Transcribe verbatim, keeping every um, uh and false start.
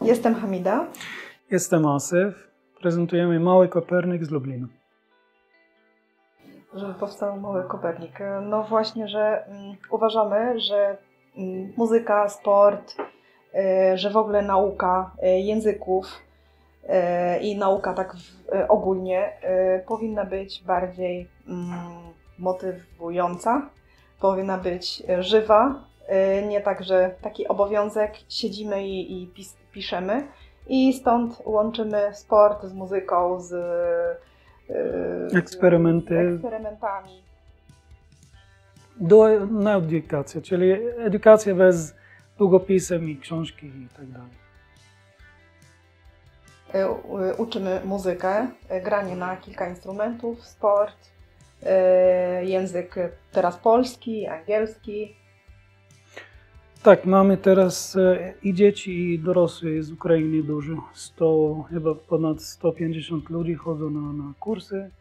Jestem Hamida. Jestem Asef. Prezentujemy Mały Kopernik z Lublina. Żeby powstał Mały Kopernik. No właśnie, że um, uważamy, że um, muzyka, sport, y, że w ogóle nauka y, języków y, i nauka tak w, y, ogólnie y, powinna być bardziej y, motywująca, powinna być y, żywa, y, nie tak, że taki obowiązek, siedzimy i, i pis, piszemy i stąd łączymy sport z muzyką, z Eksperymenty. eksperymentami. Do, na edukację, czyli edukacja bez długopisem i książki i tak dalej. Uczymy muzykę, granie na kilka instrumentów, sport, język teraz polski, angielski. Tak, mamy teraz i dzieci, i dorosłych z Ukrainy dużo. sto, chyba ponad sto pięćdziesiąt ludzi chodzą na, na kursy.